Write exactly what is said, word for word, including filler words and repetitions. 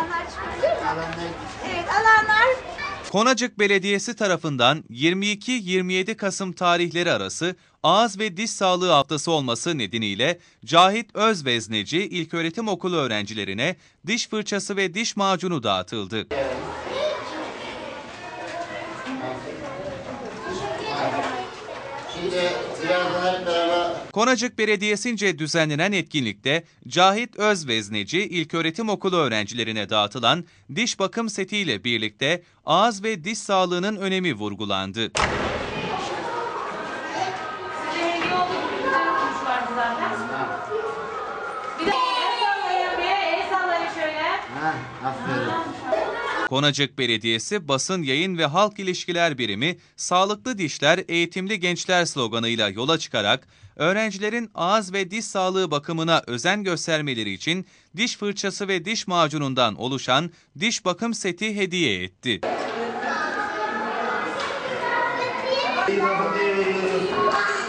Alanlar çıkıyor. Evet, alanlar. Konacık Belediyesi tarafından yirmi iki yirmi yedi Kasım tarihleri arası Ağız ve Diş Sağlığı Haftası olması nedeniyle Cahit Özvezneci İlköğretim Okulu öğrencilerine diş fırçası ve diş macunu dağıtıldı. Konacık Belediyesi'nce düzenlenen etkinlikte Cahit Özvezneci İlköğretim Okulu öğrencilerine dağıtılan diş bakım setiyle birlikte ağız ve diş sağlığının önemi vurgulandı. Konacık Belediyesi Basın Yayın ve Halk İlişkiler Birimi Sağlıklı Dişler Eğitimli Gençler sloganıyla yola çıkarak öğrencilerin ağız ve diş sağlığı bakımına özen göstermeleri için diş fırçası ve diş macunundan oluşan diş bakım seti hediye etti. İyi